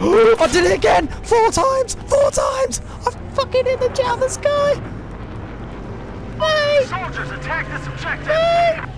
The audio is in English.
I did it again! 4 times! 4 times! I'm fucking in the sky! Hey! Soldiers, attack this objective! Hey!